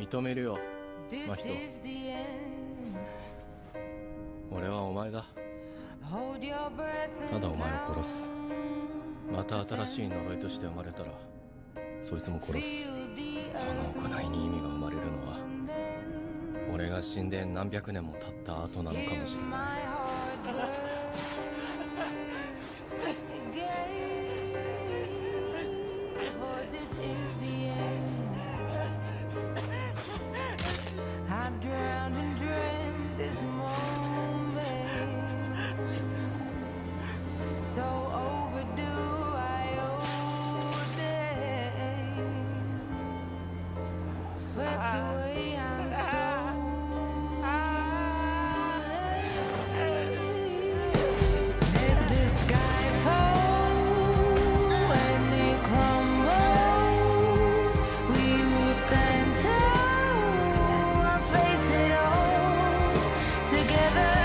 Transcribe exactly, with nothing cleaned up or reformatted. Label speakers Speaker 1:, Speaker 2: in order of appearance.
Speaker 1: 認めるよ、真人。俺はお前だ。ただお前を殺す。また新しい呪いとして生まれたらそいつも殺す。この行いに意味が生まれるのは俺が死んで何百年も経った後なのかもしれない。
Speaker 2: Together